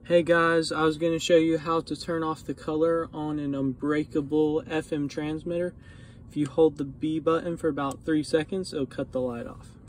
Hey guys, I was going to show you how to turn off the color on an Unbreakable FM transmitter. If you hold the B button for about 3 seconds, it'll cut the light off.